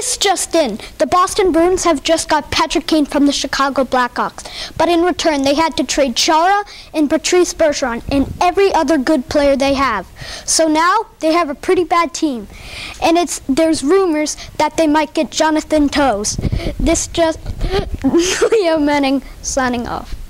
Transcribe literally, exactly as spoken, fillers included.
This just in. The Boston Bruins have just got Patrick Kane from the Chicago Blackhawks. But in return, they had to trade Chara and Patrice Bergeron and every other good player they have. So now they have a pretty bad team. And it's there's rumors that they might get Jonathan Toews. This just Leo Manning signing off.